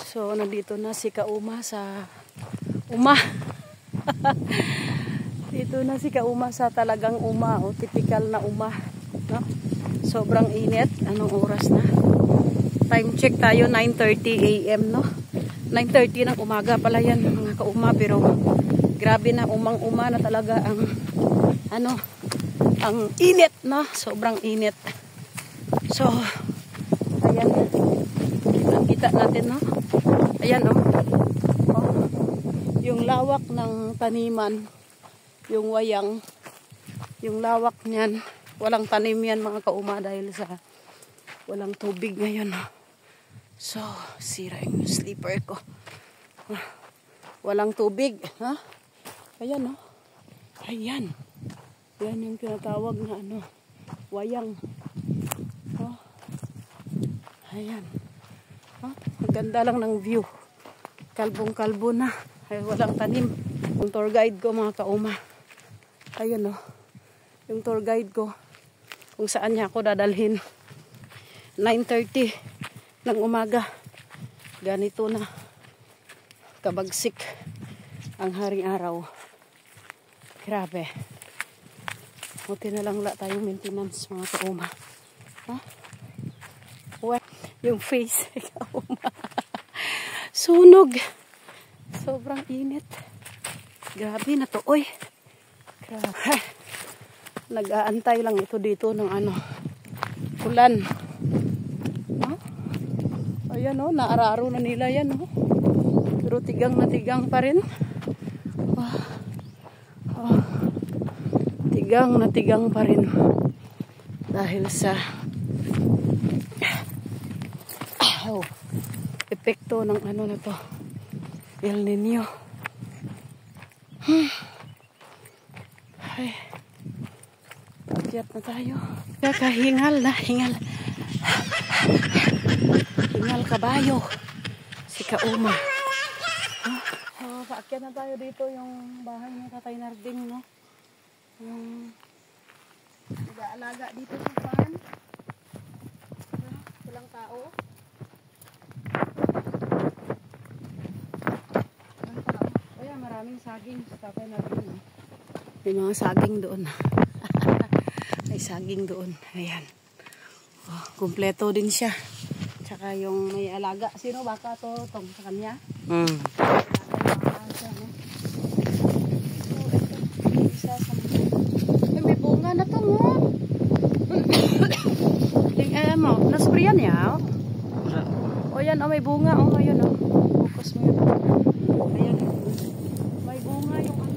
So, nandito na si Kauma sa Uma. Dito na si Kauma sa talagang Uma, o typical na Uma, no? Sobrang init. Anong oras na? Time check tayo, 9:30 AM, no? 9:30 ng umaga pala yan, mga Kauma, pero grabe na, umang-uma na talaga ang ang init, no? Sobrang init. So, ayan. Nakita natin, no? Ayan, oh. Yung lawak ng taniman, yung wayang, yung lawak niyan, walang tanim yan, mga Kauma, dahil sa walang tubig ngayon. So, sira yung sleeper ko. Walang tubig, ha? Ayan, oh. Ayan. Yan yung tinatawag na wayang. Oh. Ayan. Oh, maganda lang ng view. Kalbong-kalbo na. Ay, walang tanim. Yung tour guide ko, mga Kauma. Ayun, oh. Yung tour guide ko, kung saan niya ako dadalhin. 9:30 ng umaga. Ganito na kabagsik ang haring araw. Grabe. Buti na lang wala tayong maintenance, mga Kauma. Ha? What? Yung face, Kauma. Sunog. Sobrang init. Grabe na to, oy. Grabe. Nag-aantay lang ito dito ng ulan. Huh? Ayan, oh, naararo na nila yan, oh. Pero tigang na tigang pa rin. Tigang na tigang pa rin. Dahil sa epekto ng na to, El Nino. Ay, pakyat na tayo. Kakahingal na, hingal. Hingal kabayo. Si Kauma. Paakyat na tayo dito, yung bahay ni Tatay Narding, no? Yung nag-aalaga dito sa farm. Walang tao. Ayan, maraming saging sa Tatay Narding. May mga saging doon. May saging doon. Ayan. Oh, kumpleto din siya. Tsaka yung may alaga. Sino baka to? Tong sa kanya? May bunga na to, mo. Yung nasprayan niya. O yan, may bunga. O, ayun, o. Focus mo yun. Ayan. May bunga yung may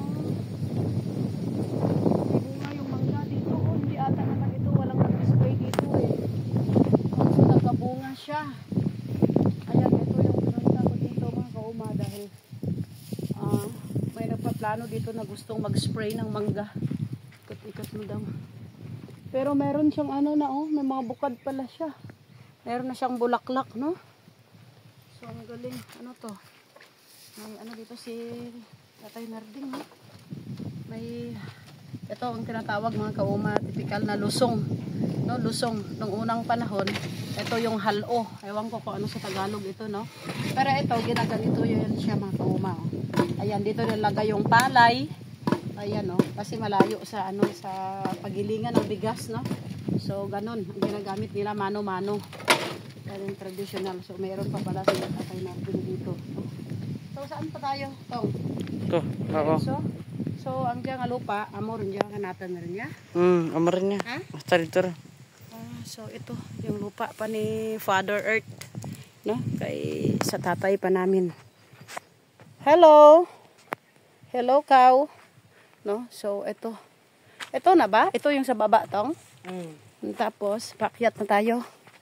bunga yung mangga dito. O, hindi ata naman ito. Walang nag-display dito, eh. So, nagkabunga siya. Ayan, ito yung pinunta ko dito, mga Kauma, dahil may nagpaplano dito na gustong mag-spray ng mangga. Ikot-ikot mo daw. Pero meron siyang may mga bukad pala siya. Meron na siyang bulaklak, no? So, ang galing. Ano to? May dito si Tatay Narding, no? May, ito ang tinatawag, mga Kauma, typical na lusong. No, lusong. Nung unang panahon, ito yung halo. Ewan ko kung ano sa Tagalog ito, no? Pero ito, ginaganito yun siya, mga Kauma. Oh. Ayan, dito nilagay yung palay. Ayan, no? Kasi malayo sa sa pagilingan ng bigas, no? So, ganun. Ang ginagamit nila, mano-mano. Yan yung traditional. So, mayroon pa pala sila Tatay Narding dito. So, saan pa tayo? Tong? Ito, ako. So, ang diyang lupa, amo rin diyang kanatan na rin niya? Amo rin niya. Ha? Basta dito rin. So, ito, yung lupa pa ni Father Earth, no? Kay sa tatay pa namin. Hello! Hello, cow! No? So, ito. Ito na ba? Ito yung sa baba, Tong? Tapos, paakyat na tayo.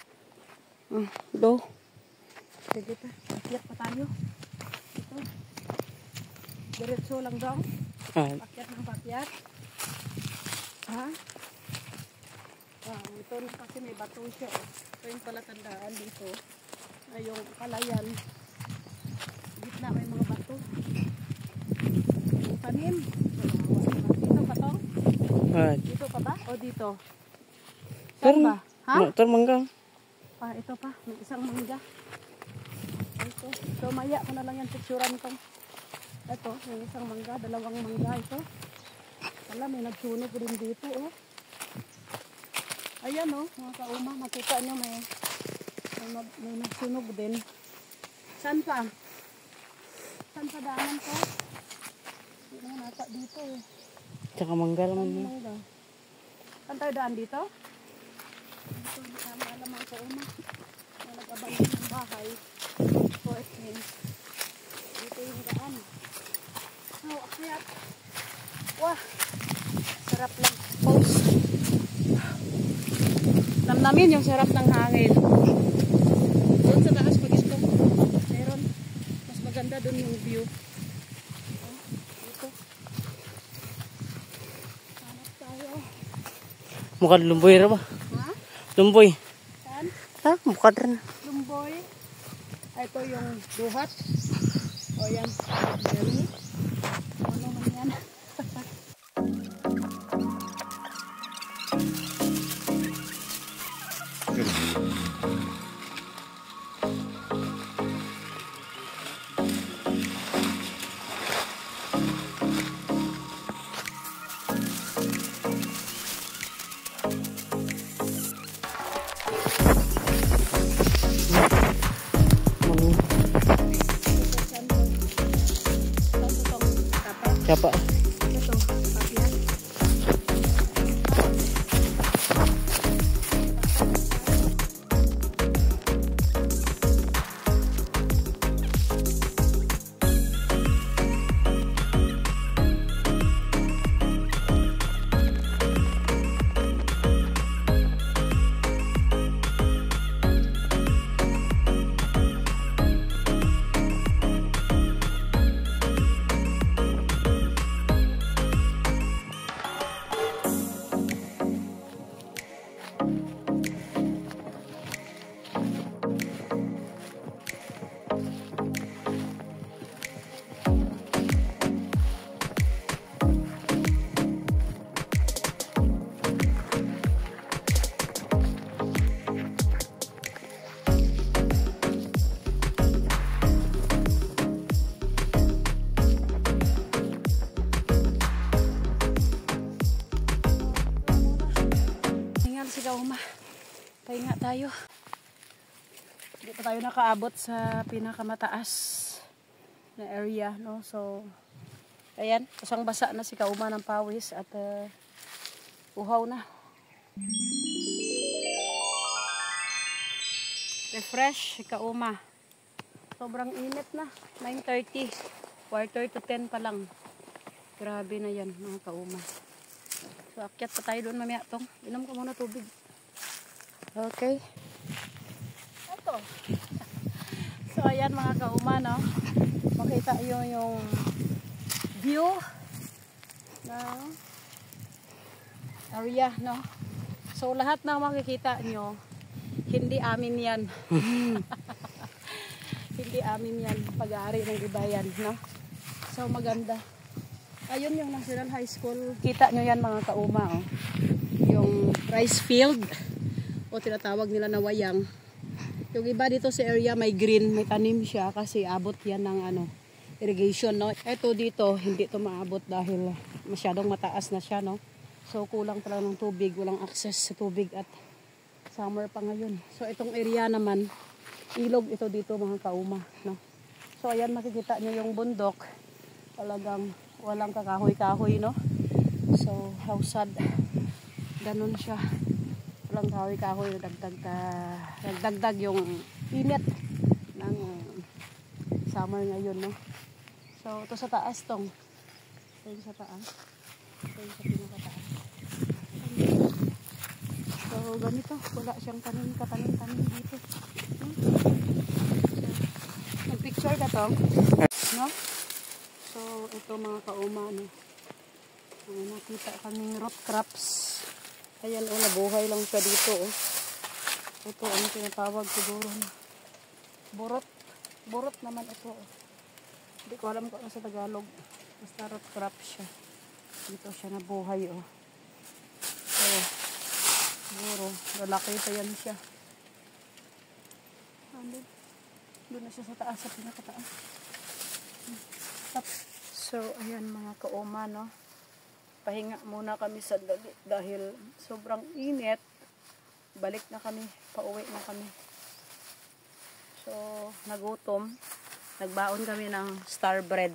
Go. Sige pa, paakyat pa tayo. Ito. Diretso lang daw. Paakyat ng paakyat. Ha? Ito na kasi may bato siya. Ito yung palatandaan dito. Ay, yung kalayan. Gitna may mga bato. Tanim. Dito pa to? Dito pa ba? O dito? Saan ba? Ha? Ito mangga. Ito pa. May isang mangga. So maya ko na lang yung picturean ko. Ito, yung isang mangga, dalawang mangga ito. Wala, may nagsunog rin dito, oh. Ayan, oh, mga kauma, makita nyo may nagsunog din. Saan pa? Saan pa daanan ko? Hindi naman nata dito, eh. Tsaka mangga naman yun. Mangga. Saan tayo daan dito? Dito, hindi namin alam mga kauma. May nag-abandon ng bahay. So, it means, dito yung daan. So, akyat. Wah! Sarap lang. Pause. Namnamin yung sarap ng hangin. Doon sa taas mag-istong. Meron. Mas maganda doon yung view. Oh, dito. Hanap tayo. Mukhang lumboy ra ba? Ha? Lumboy. Saan? Ha? Mukha rin. Lumboy. Ito yung duhat. O yan. Berry. Ano man yan? Siapa? Ito, papya. Pahinga tayo. Hindi pa tayo nakaabot sa pinakamataas na area, no? So, ayan, basang-basa na si Kauma ng pawis at uhaw na. Refresh si Kauma. Sobrang init na. 9:30. Quarter to 10 pa lang. Grabe na yan, mga Kauma. So, akyat pa tayo doon mamaya tong. Inom ko muna tubig. Okay. Ito. So, ayan mga Kauma, no? Makita nyo yung view ng area, no? So, lahat na makikita nyo, hindi amin yan. Hindi amin yan. Pag-aari ng iba yan, no? So, maganda. Ayun yung National High School. Kita nyo yan mga Kauma, oh. Yung rice field. O tinatawag nila na wayang. Yung iba dito sa area may green, may tanim siya kasi abot yan ng irrigation, no. Ito dito hindi to maabot dahil masyadong mataas na siya, no. So kulang talaga ng tubig, walang access sa tubig at summer pa ngayon. So itong area naman, ilog ito dito mga Kauma, no. So ayan makikita niyo yung bundok. Talagang walang kakahoy-kahoy, no. So how sad. Ganun siya. Walang kahoy-kahoy, nagdagdag yung init ng summer ngayon, no. So ito sa taas tong. Ito sa taas. Ito sa pinakataas. So ganito, wala siyang katanim dito. So, picture ka to, no? So ito mga Kauma, no. Nakita kaming root crops. Ayan, oh, nabuhay lang siya dito, oh. Ito ang tinatawag siguro na burot. Burot naman ito, oh. Hindi ko alam kung ano sa Tagalog. Basta root crop siya. Dito siya nabuhay, oh. So, siguro, lalaki pa yan siya. Andun. Doon na siya sa taas, sa pinakataas. So, ayan mga kauma, no? Pahinga muna kami sandali dahil sobrang init. Balik na kami, pauwi na kami. So, nagutom. Nagbaon kami ng star bread.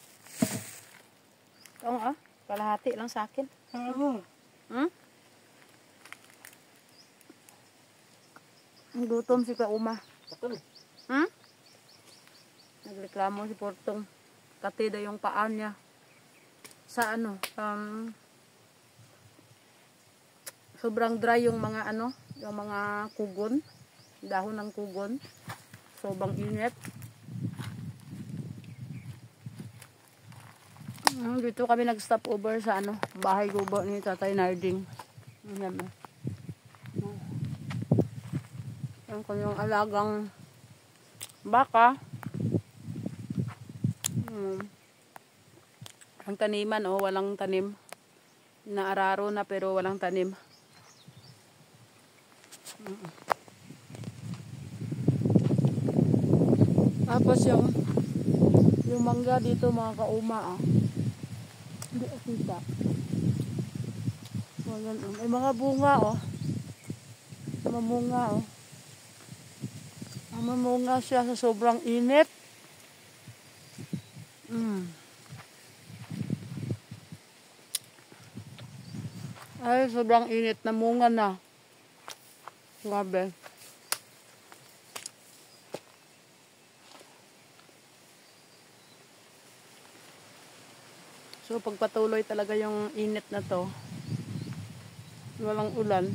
Oo, kalahati lang sa akin. Hmm? Gutom si kauma. Hmm? Nagreklamo si Portong. Katida yung paan niya. Sa ano, sobrang dry yung mga ano, yung mga kugon. Dahon ng kugon. Sobrang init. Dito kami nag-stop over sa ano, bahay gubo ni Tatay Narding. Ayan. Yan ko yung alagang baka. Ang taniman, oh, walang tanim. Naararo na pero walang tanim. Tapos yung mangga dito mga kauma, ah. Hindi kita. May mga bunga, oh. Mamunga, oh. Mamunga siya sa sobrang init. Ay, sobrang init. Namunga na. Grabe. So, pagpatuloy talaga yung init na to, walang ulan,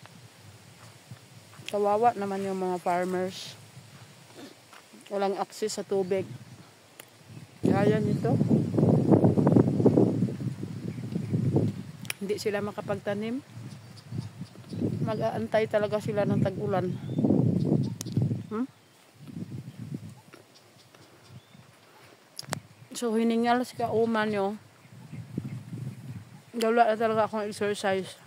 kawawa naman yung mga farmers. Walang access sa tubig. Kaya nito. Hindi sila makapagtanim. Mag-aantay talaga sila ng tag-ulan. So, hiningal si kauma nyo. Wala na talaga akong exercise.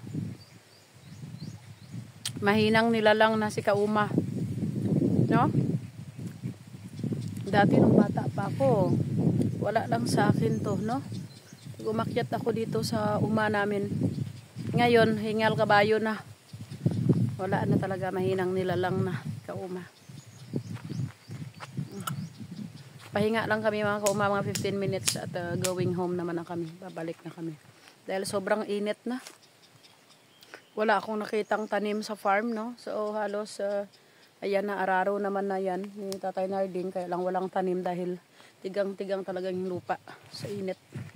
Mahinang nilalang na si kauma. No? Dati nung bata pa ako, wala lang sa akin to, no? Umakyat ako dito sa uma namin. Ngayon, hingal kabayo na. Wala na talaga, mahinang nilalang na kauma. Pahinga lang kami mga kauma, mga 15 minutes at going home naman na kami. Babalik na kami. Dahil sobrang init na. Wala akong nakitang tanim sa farm, no? So, halos, ayan na, araro naman na yan ni Tatay Narding. Kaya lang walang tanim dahil tigang-tigang talagang lupa sa init.